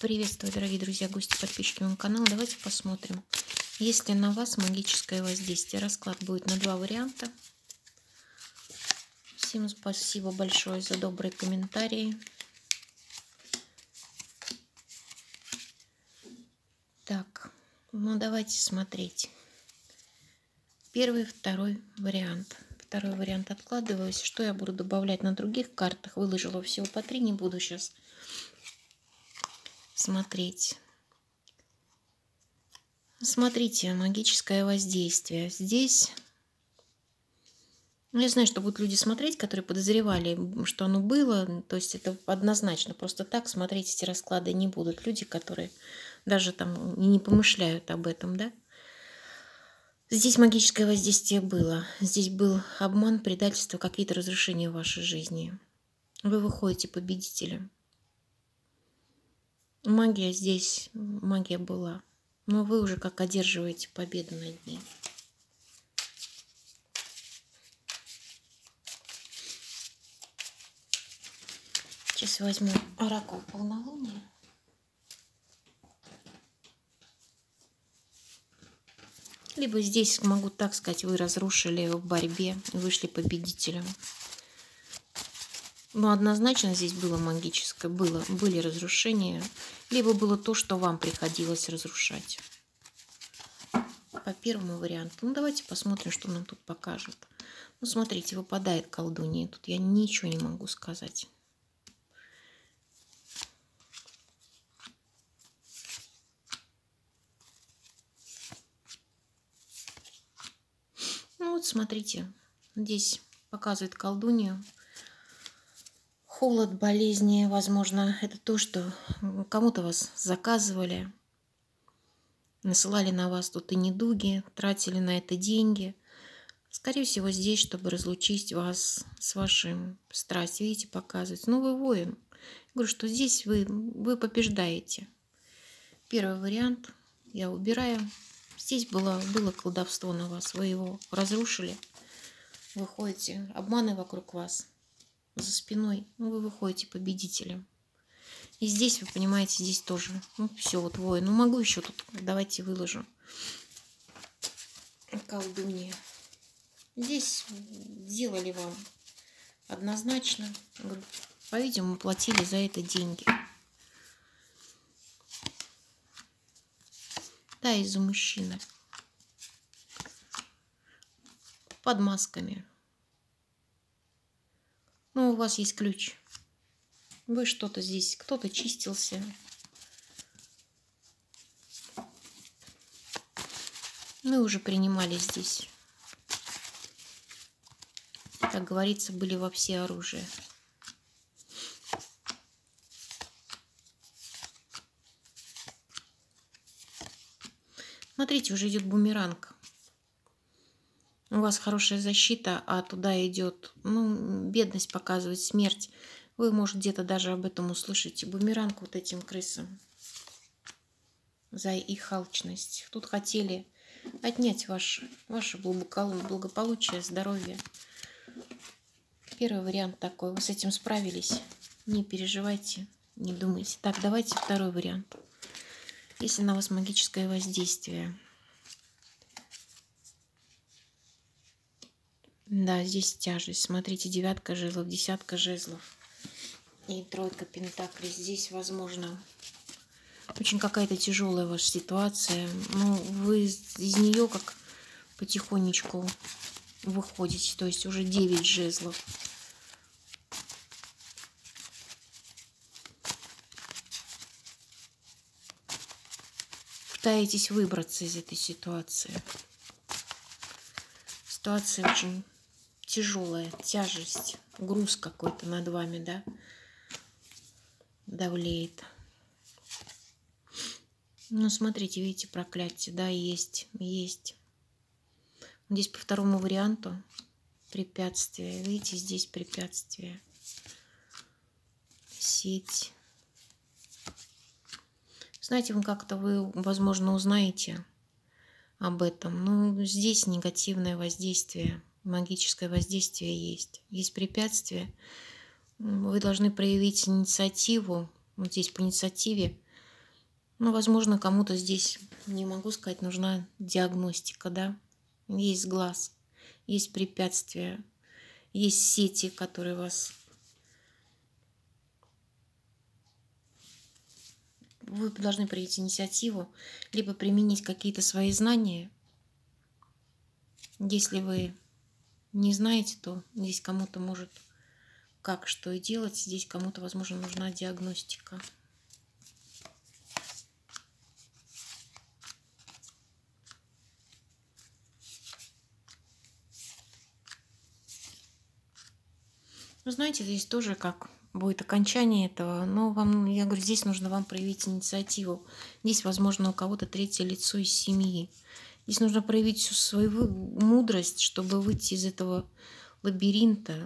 Приветствую, дорогие друзья, гости, подписчики моего канала. Давайте посмотрим, есть ли на вас магическое воздействие. Расклад будет на два варианта. Всем спасибо большое за добрые комментарии. Так, ну давайте смотреть. Первый, второй вариант. Второй вариант откладываюсь. Что я буду добавлять на других картах? Выложила всего по 3, не буду сейчас смотреть. Смотрите, магическое воздействие. Здесь, я знаю, что будут люди смотреть, которые подозревали, что оно было. То есть это однозначно. Просто так смотреть эти расклады не будут. Люди, которые даже там не помышляют об этом, да? Здесь магическое воздействие было. Здесь был обман, предательство, какие-то разрушения в вашей жизни. Вы выходите победителем. Магия здесь, магия была. Но вы уже как одерживаете победу над ней. Сейчас возьму оракул полнолуния. Либо здесь, могу так сказать, вы разрушили в борьбе, вышли победителем. Но однозначно здесь было магическое, были разрушения, либо было то, что вам приходилось разрушать. По первому варианту. Ну, давайте посмотрим, что нам тут покажет. Ну, смотрите, выпадает колдунья. Тут я ничего не могу сказать. Ну, вот смотрите. Здесь показывает колдунью. Холод, болезни, возможно, это то, что кому-то вас заказывали, насылали на вас тут и недуги, тратили на это деньги. Скорее всего, здесь, чтобы разлучить вас с вашим страстью. Видите, показывается. Ну, вы воин. Говорю, что здесь вы побеждаете. Первый вариант я убираю. Здесь было колдовство на вас. Вы его разрушили. Вы ходите, обманы вокруг вас. За спиной, ну, вы выходите победителем. И здесь, вы понимаете, здесь тоже. Ну, все, вот воин. Ну, могу еще тут, давайте выложу. Колдунья. Здесь делали вам однозначно. По-видимому, платили за это деньги. Да, из-за мужчины. Под масками. Ну, у вас есть ключ. Вы что-то здесь, кто-то чистился. Мы уже принимали здесь. Как говорится, были во всеоружии. Смотрите, уже идет бумеранг. У вас хорошая защита, а туда идет, ну, бедность показывает, смерть. Вы, может, где-то даже об этом услышите. Бумеранг вот этим крысам за их алчность. Тут хотели отнять ваше благополучие, здоровье. Первый вариант такой. Вы с этим справились. Не переживайте, не думайте. Так, давайте второй вариант. Если на вас магическое воздействие. Да, здесь тяжесть. Смотрите, 9 жезлов, 10 жезлов и 3 пентаклей. Здесь, возможно, очень какая-то тяжелая ваша ситуация. Ну, вы из нее как потихонечку выходите. То есть уже 9 жезлов. Пытаетесь выбраться из этой ситуации. Ситуация очень тяжелая, тяжесть, груз какой-то над вами, да, давлеет. Ну, смотрите, видите, проклятие, да, есть. Здесь по второму варианту препятствие. Видите, здесь препятствие. Сеть. Знаете, вы, возможно, узнаете об этом. Ну, здесь негативное воздействие, магическое воздействие есть. Есть препятствия. Вы должны проявить инициативу. Вот здесь по инициативе Ну, возможно, кому-то здесь, не могу сказать, нужна диагностика, да. Есть глаз, есть препятствия, есть сети, которые вас... Вы должны проявить инициативу, либо применить какие-то свои знания. Если вы не знаете, то здесь кому-то может как что и делать, здесь кому-то, возможно, нужна диагностика. Ну, знаете, здесь тоже как будет окончание этого, но вам, я говорю, здесь нужно вам проявить инициативу. Здесь, возможно, у кого-то третье лицо из семьи. Здесь нужно проявить всю свою мудрость, чтобы выйти из этого лабиринта.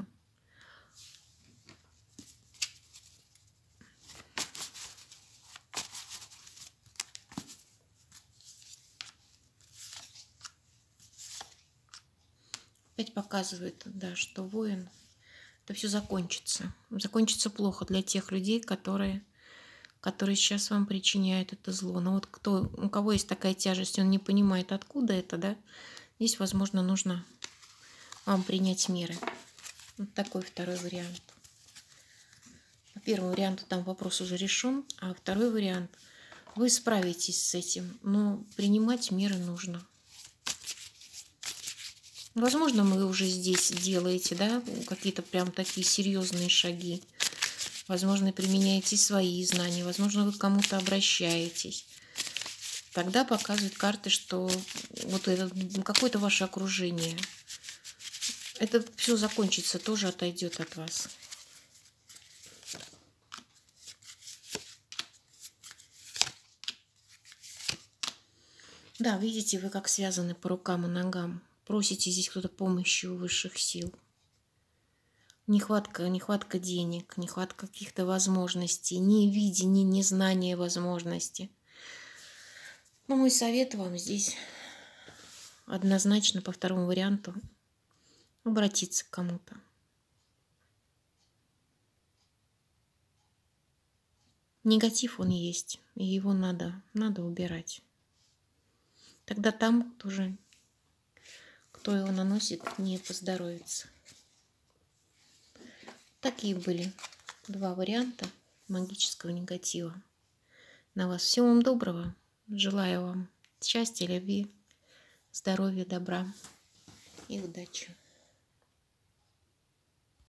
Опять показывает, да, что воин, это все закончится. Закончится плохо для тех людей, которые сейчас вам причиняют это зло. Но вот у кого есть такая тяжесть, он не понимает, откуда это, да, здесь, возможно, нужно вам принять меры. Вот такой второй вариант. По первому варианту там вопрос уже решен, а второй вариант вы справитесь с этим, но принимать меры нужно. Возможно, вы уже здесь делаете, да, какие-то прям такие серьезные шаги. Возможно, применяете свои знания, возможно, вы к кому-то обращаетесь. Тогда показывают карты, что вот это какое-то ваше окружение, это все закончится, тоже отойдет от вас. Да, видите, вы как связаны по рукам и ногам. Просите здесь кто-то помощи у высших сил. Нехватка денег, нехватка каких-то возможностей, невидение, незнание возможностей. Но мой совет вам здесь однозначно по второму варианту обратиться к кому-то. Негатив он есть, и его надо убирать. Тогда там тоже, кто его наносит, не поздоровится. Такие были два варианта магического негатива на вас. Всего вам доброго. Желаю вам счастья, любви, здоровья, добра и удачи.